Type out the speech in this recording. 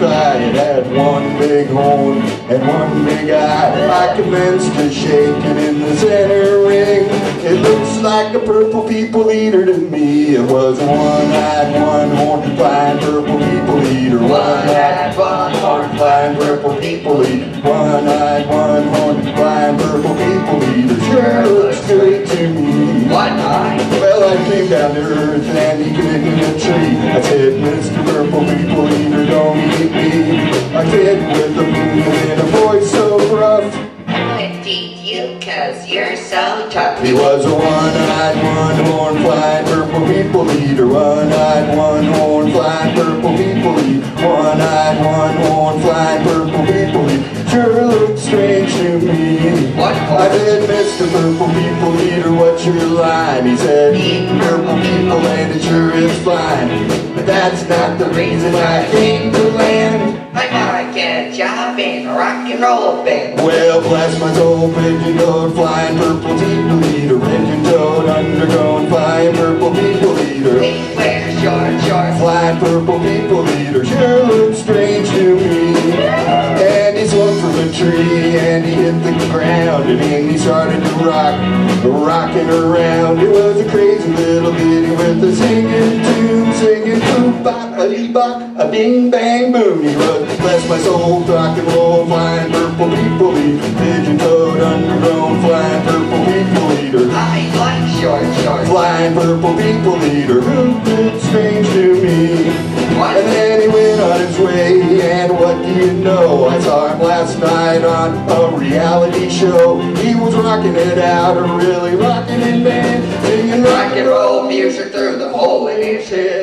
sky. It had one big horn and one big eye. I commenced to shake it in the center ring. It looks like a purple people eater to me. It was a one-eyed, one-horned, flying purple people eater. One-eyed, one-horned, flying purple people eater. One-eyed, one-horned, flying purple people eater. Sure looks good to me. One-eyed? Well, I came down to earth and he connected a tree. I said, Mr. Purple People Eater, don't eat me. A kid with a boom and a voice so rough. I would eat you 'cause you're so tough. He was a one-eyed, one-horned, flying purple people eater. One-eyed, one-horned, flying purple people eater. One-eyed, one-horned, flying purple people eater. Sure looks strange to me. What? I said, Mr. Purple People Eater, what's your line? He said, eating purple people and it sure is fine. But that's not the reason I came to land. I might get a job in a rock and roll band. Well, bless my soul, pigeon-toed, flying purple people eater. Pigeon-toed, undergrown, flying purple people eater. He wears short shorts. Flying purple people eater, sure looks strange to me. And he swung from a tree and he hit the ground and then he started to rock, rocking around. It was a crazy little ditty with a singing tune, singing boom bop a dee bop a bing bang boom. He was, bless my soul, rock and roll, flying purple people eater. Pigeon-toed, undergrown, flying purple people eater. I like short shorts. Flying purple people eater, who looks strange to me. What? And then he went on his way, and what do you know? I saw him last night on a reality show. He was rocking it out, really rocking it, man, singing Rock and roll music through the hole in his head.